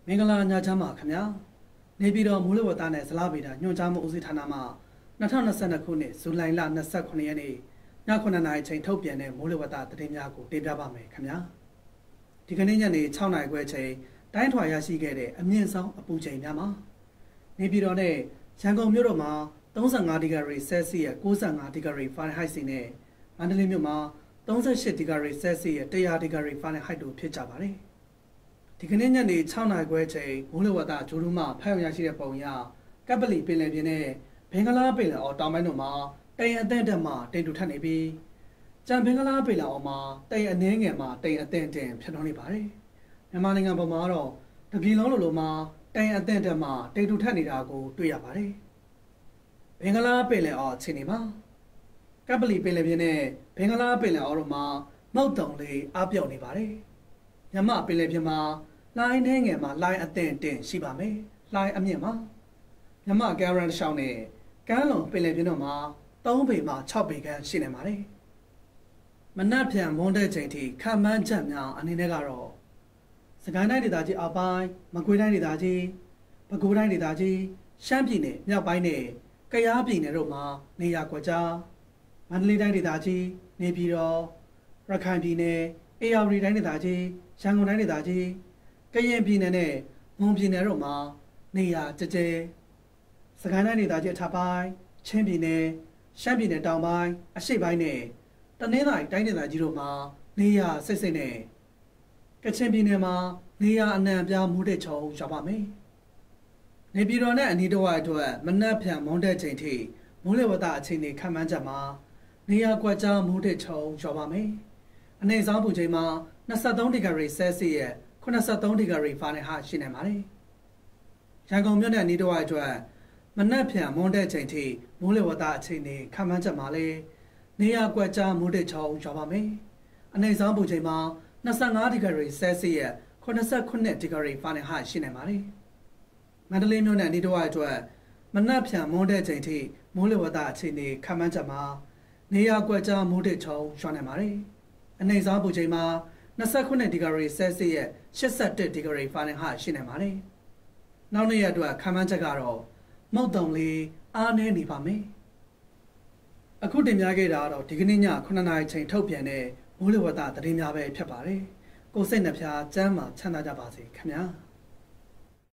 မင်္ဂလာညချမ်းပါခင်ဗျာနေပြည်တော်မူလဝတ္တနဲ့ဇလားဗေဒညွှန်ကြားမှုဦးစီးဌာနမှ2022ခုနှစ်ဇူလိုင်လ29ရက်နေ့ည9:00နာရီချိန်ထုတ်ပြန်တဲ့မူလဝတ္တသတင်းများကိုတင်ပြပါမယ်ခင်ဗျာဒီကနေ့ညနေ6:00နာရီခွဲချိန်တိုင်းထွာရရှိခဲ့တဲ့အမြင့်ဆုံးအပူချိန်များမှာနေပြည်တော်နဲ့ရန်ကုန်မြို့တော်မှာ35ဒီဂရီဆဲလ်စီယပ်95ဒီဂရီဖာရင်ဟိုက်စီနဲ့မန္တလေးမြို့မှာ38ဒီဂရီဆဲလ်စီယပ်100ဒီဂရီဖာရင်ဟိုက်တို့ဖြစ်ကြပါတယ်ဒီကနေ့ညနေ6:00နာရီခွဲချိန်မိုးလေဝသဂျိုးရူးမှဖတ်ရရှိတဲ့ပုံရကပ်ပလီပင်လယ်ပြင်နဲ့ဘင်္ဂလားပင်လယ်အော်တောင်ပိုင်းတို့မှာတိမ်အသင့်တက်မှတိမ်တူထပ်နေပြီးကြံဘင်္ဂလားပင်လယ်အော်မှာတိမ်အနှဲငယ်မှတိမ်အသင့်တင်ဖြစ်ထွန်းနေပါတယ်မြန်မာနိုင်ငံပေါ်မှာတော့တပြည်လုံးလိုမှာတိမ်အသင့်တက်မှတိမ်တူထပ်နေတာကိုတွေ့ရပါတယ်ဘင်္ဂလားပင်လယ်အော်အခြေအနေမှာကပ်ပလီပင်လယ်ပြင်နဲ့ဘင်္ဂလားပင်လယ်အော်တို့မှာမုတ်တုံလေးအပြော့နေပါတယ်မြမပင်လယ်ပြင်မှာလိုင်းနှဲငယ်မှာလိုင်းအသင့်တင်ရှိပါမယ်လိုင်းအမြင့်မှာမြမကရန်ရှောင်းနဲ့ကမ်းလွန်ပင်လယ်ပြင်တို့မှာ3ပေမှ6ပေခန့်ရှိနေပါတယ်မနက်ဖြန်မွန်းတဲ့ချိန်ထိခံမှန်းချက်များအနေနဲ့ကတော့စကိုင်းတိုင်းဒေသကြီးအောက်ပိုင်းမကွေးတိုင်းဒေသကြီးပဲခူးတိုင်းဒေသကြီးရှမ်းပြည်နယ်မြောက်ပိုင်းနဲ့ကယားပြည်နယ်တို့မှာနေရာကွက်ကြားမန္တလေးတိုင်းဒေသကြီးနေပြည်တော်ရခိုင်ပြည်နယ်အေရဝတီတိုင်းဒေသကြီးရန်ကုန်တိုင်းဒေသကြီးကရင်ပြည်နယ်နဲ့မွန်ပြည်နယ်တို့မှာနေရာကျကျစကိုင်းတိုင်းဒေသကြီးအထက်ပိုင်းချင်းပြည်နယ်ရှမ်းပြည်နယ်တောင်ပိုင်းအရှေ့ပိုင်းနဲ့တနင်္သာရီတိုင်းဒေသကြီးတို့မှာနေရာစိတ်စိတ်နဲ့ကချင်ပြည်နယ်မှာနေရာအနှံ့အပြားမိုးတဲ့ချုံရောက်ပါမယ်နေပြည်တော်နဲ့အနီးတစ်ဝိုက်အတွက်မနက်ဖြန်မွန်းတဲ့ချိန်ထိမိုးလေဝသအခြေအနေခန့်မှန်းချက်မှာနေရာကွက်ကြားမိုးတဲ့ချုံရောက်ပါမယ်အနေဆောင်ပူချိန်မှာ23ဒီဂရီဆဲလ်စီယပ်83ဒီဂရီဖာရင်ဟိုက်ရှိနေပါတယ်။ရန်ကုန်မြို့နဲ့အနီးတစ်ဝိုက်အတွက်မနက်ဖြန်မွန်းတဲ့ချိန်ထိမိုးလေဝသအခြေအနေခန့်မှန်းချက်မှာလည်းနေရာကွက်ကြားမိုးတဲ့ချုံရောက်ပါမယ်။အနေဆောင်ပူချိန်မှာ25ဒီဂရီဆဲလ်စီယပ်89ဒီဂရီဖာရင်ဟိုက်ရှိနေပါတယ်။မန္တလေးမြို့နဲ့အနီးတစ်ဝိုက်အတွက်မနက်ဖြန်မွန်းတဲ့ချိန်ထိမိုးလေဝသအခြေအနေခန့်မှန်းချက်မှာနေရာကွက်ကြားမိုးတဲ့ချုံရောက်နေပါတယ်။အနေဆောင်ပူချိန်မှာ29ဒီဂရီဆဲလ်စီယပ်81ဒီဂရီဖာရင်ဟိုက်ရှိနေပါတယ်။နောက်နေ့ရက်အတွက်ခန့်မှန်းချက်ကတော့မုတ်တုံလေးအားနည်းနေပါမယ်။အခုတင်ပြခဲ့တာကတော့ဒီကနေ့ည9:00နာရီချိန်ထုတ်ပြန်တဲ့မိုးလေဝသသတင်းများပဲဖြစ်ပါတယ်။ကိုယ်စိတ်နှဖျားစမ်းမှာချမ်းသာကြပါစေခင်ဗျာ။